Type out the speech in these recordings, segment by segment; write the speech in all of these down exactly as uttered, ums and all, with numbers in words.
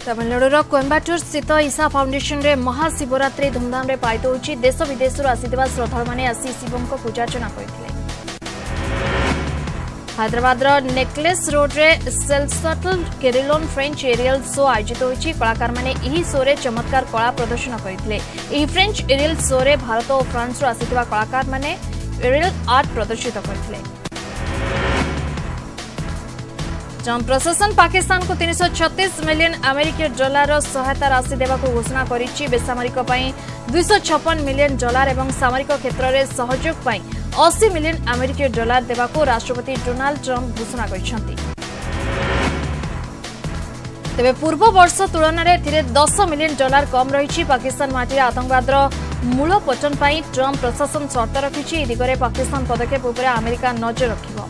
तमिलनाडुर कोयम्बाटूर स्थित ईसा फाउंडेशन रे महाशिवरात्रि धूमधाम रे पालित होछि। देश विदेश आसिथिबा श्रद्धालु माने आसी शिवंक पूजार्चना करथिले। हैदराबादर नेकलेस रोड रे celestial carillon French aerial show आयोजित होछि। कलाकार माने एही शो रे चमत्कार कला प्रदर्शन करथिले। एही फ्रेंच एरियल शो रे भारत और फ्रांस रो आसिथिबा कलाकार माने एरियल आर्ट प्रदर्शित करथिले। ट्रंप प्रशासन पाकिस्तान को तीन सौ छत्तीस मिलियन अमेरिकी डॉलर सहायता राशि देवा घोषणा करिछि। बेसामरिक पई दो सौ छप्पन मिलियन डॉलर एवं सामरिक क्षेत्र में सहयोग पई अस्सी मिलियन अमेरिकी डॉलर देवा राष्ट्रपति डोनाल्ड ट्रंप घोषणा करिसेंति। तेबे पूर्व वर्ष तुलन में दस मिलियन डॉलर कम रही। पाकिस्तान माटी आतंकवादर मूल पतन पई ट्रंप प्रशासन शर्त रखिछि। दिगरे पाकिस्तान पदक्षेप उपर अमेरिका नजर रखिबो।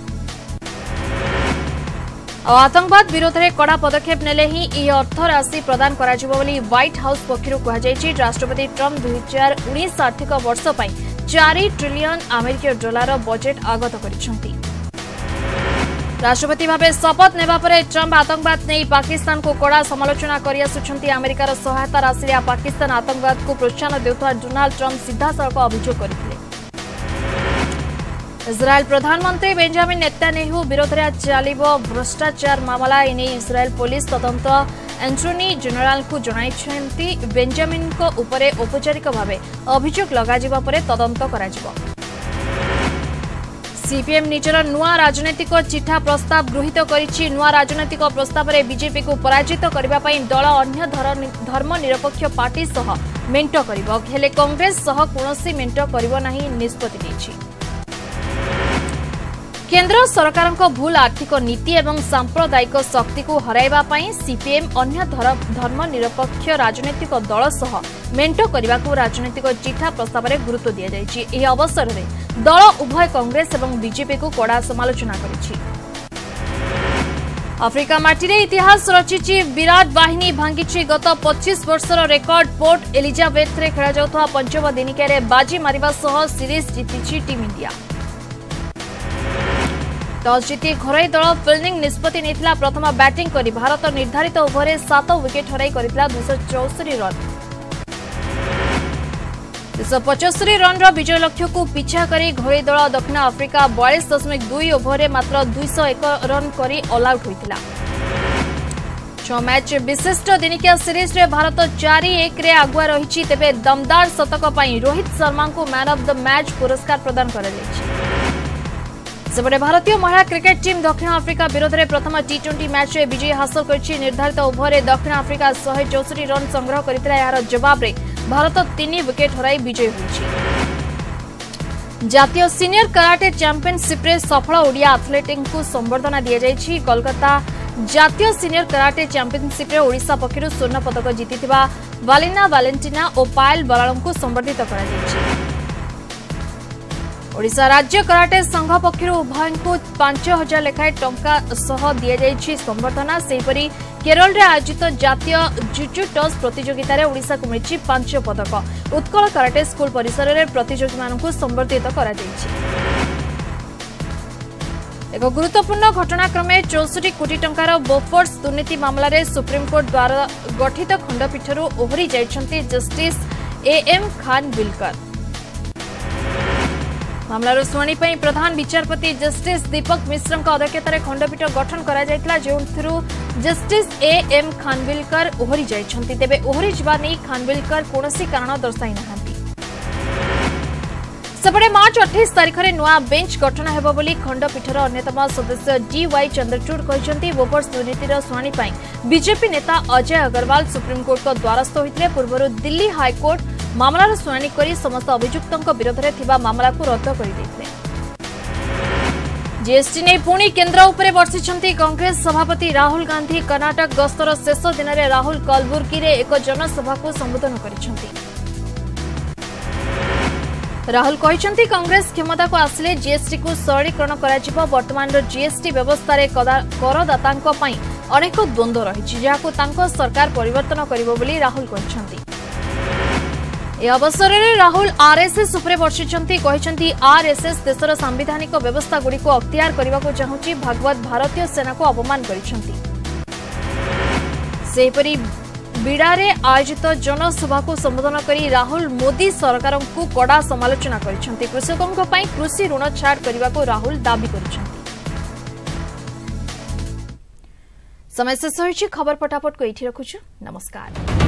आतंकवाद विरोध में कड़ा पदक्षेप नेले ही यह अर्थ राशि प्रदान करा जिवो बोली व्हाइट हाउस पक्षरु कहा जायछि। राष्ट्रपति ट्रंप दो हज़ार उन्नीस आर्थिक वर्ष पई चार ट्रिलियन अमेरिकी डॉलर बजेट आगत करिसेंति। राष्ट्रपति भावे शपथ नेबा परे ट्रंप आतंकवाद नहीं पाकिस्तान को कड़ा समालोचना करि आसुछंती। अमेरिकार सहायता राशि पाकिस्तान आतंकवाद को प्रोत्साहन देउथवा डोनाल्ड ट्रंप सीधासळख अभियोग करथिले। इस्राएल प्रधानमंत्री बेंजामिन नेतान्याहू विरोध में चलिबो भ्रष्टाचार मामला एने इस्राएल पुलिस तदंत एंटर्नी जनरल को जणाइछंती। बेंजामिन को उपरे औपचारिक भावे अभियोग लगाजिबा परे तदंत कराजिबो। सीपीएम निजर नुआ राजनैतिक चिठा प्रस्ताव गृहीत करिछि। नुआ राजनैतिक प्रस्ताव रे बीजेपी को पराजित करबा पई दल अन्य धर्मनिरपेक्ष पार्टी सह मेंट करिबो। हेले कांग्रेस सह कोनोसी मेंट करिबो नाही निष्पत्ति नेछि। केंद्र सरकार को भूल आर्थिक नीति एवं सांप्रदायिक शक्ति को हराइबा पई सीपीएम अन्य धर्मनिरपेक्ष राजनैतिक दल सह मेंट करने को राजनैतिक चिठा प्रस्ताव में गुरुत्व दि जाइछि। एही अवसर में दल उभय कांग्रेस एवं बीजेपी को कड़ा समालोचना करिछि। आफ्रिका माटी रे इतिहास रचिछि। विराट बाहिनी भांगिछि गत पच्चीस वर्षर रेकर्ड। पोर्ट एलिजाबेथ रे खेला जाउथवा पंचम दिनिकिया रे बाजी मारिबा सह सीरीज जीतिछि टीम इंडिया। टॉस जीति घरोई दल फिल्डिंग निष्पत्ति नेथिला। प्रथम बैटिंग करी भारत निर्धारित ओभर में सात विकेट हराई करितला दो सौ चौस्तरी रन। दो सौ पचहत्तर रन रो विजय लक्ष्य को पीछा करी घरोई दल दक्षिण आफ्रिका बयालीस दशमिक दुई ओभर में मात्र दो सौ एक रन करी ऑल आउट होइतिला। छह मैच विशिष्ट दिनिकिया सीरीज रे भारत चार एक रे आगुआ रहिछि। तेबे दमदार शतक पई रोहित शर्मा को मैन ऑफ द मैच पुरस्कार प्रदान करा जायछि। सेपटे भारतीय महिला क्रिकेट टीम दक्षिण आफ्रिका विरोध में प्रथम टी ट्वेंटी मैच में विजय हासिल कर निर्धारित ओभर में दक्षिण आफ्रिका एक सौ चौसठ रन संग्रह करथिला। यार जवाब रे भारत तीन विकेट हराई विजय होइछि। जातीय सीनियर कराटे चैंपियनशिप रे सफल ओडिया एथलेटिक को संबर्धना दिया जाइछि। कोलकाता जातीय सीनियर कराटे चैंपियनशिप रे ओडिशा पक्षरु स्वर्ण पदक जीतिथिबा वालिना वालेंटिना और पायल बरालम को संबर्धित करा जाइछि। ओडिशा राज्य कराटे संघ पक्षर उभय को पांच हजार लेखाएं टंका सह दि जाइछि संबर्धना। सेहीपरि केरल रे आयोजित जातीय जुजु टॉस प्रतियोगिता रे ओडिशा को मिछि पांच पदक। उत्कल कराटे स्कूल परिसर रे प्रतियोगी मानकु संबर्धित करा जाइछि। एक गुरुत्वपूर्ण घटनाक्रमे चौसठ कोटी टंकार बोफोर्स दुर्नीति मामला रे सुप्रीमकोर्ट द्वारा गठित खंडपीठरू ओहरी जाइछन्ति जस्टिस ए एम खानविलकर। मामलार शुणाणी पर प्रधान विचारपति जस्टिस दीपक मिश्र अध्यक्षतार खंडपीठ गठन करा जायतिला, जोंथुरु जस्टिस ए एम खानविलकर ओहरी जाइछन्ति। तेबे ओहरी जिबा नै खानविलकर कोनोसी कारण दर्शाई नाहांती। सेपटे मार्च अट्ठाईस तारिख में नुआ बेंच गठन हेबो बोली खंडपीठर अन्यतम सदस्य डी वाई चंद्रचूड़ कहते। बोफोर्स दुर्नीतिर शुणाणी पर बीजेपी नेता अजय अग्रवाल सुप्रीमकोर्ट को द्वारस्थ होते। पूर्व दिल्ली हाईकोर्ट मामलार शुणाणी करी समस्त अभियुक्तों विरोध में थिबा मामला को रद्द कर देथिले। जीएसटी ने पुणी केंद्र उपरे बर्षिछन्ति कांग्रेस सभापति राहुल गांधी। कर्नाटक गस्तर शेष दिन में राहुल कलबुर्गी रे एक जनसभा को संबोधन करिछन्ति। राहुल कहते कांग्रेस क्षमता को आसिले जीएसटी को सरलीकरण करा। वर्तमान जीएसटी व्यवस्था रे करदातांको पई अनेक द्वंद्व रही जहां तांको सरकार परिवर्तन करिवो बोली राहुल कहते। ए अवसर में राहुल आरएसएस उपरे बर्षिछन्ति। कहते आरएसएस देशर सांविधानिक व्यवस्था गुड़ी को अख्तियार करने को चाहूँगी। भागवत भारतीय सेना को अपमान करिछन्ति। सेहीपरि बिडारे आयोजित जनसभा को संबोधन करी राहुल मोदी सरकार को कड़ा समालोचना करिसेंति। कृषकों पई कृषि ऋण छाड़ करने को राहुल दाबी करिसेंति। समय शेष होइछि। खबर फटाफट को एठी रखुछु। नमस्कार।